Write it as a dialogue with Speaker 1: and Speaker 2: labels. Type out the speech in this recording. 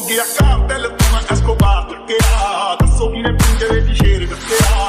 Speaker 1: ਗਿਆ ਕਾਤਲ ਤੂੰ ਐਸਕੋਬਾਰ ਚੱਕਿਆ ਦੱਸੋ ਕਿਨੇ ਪਿੰਜਰੇ ਦੀ ਸ਼ੇਰ ਰੱਖਿਆ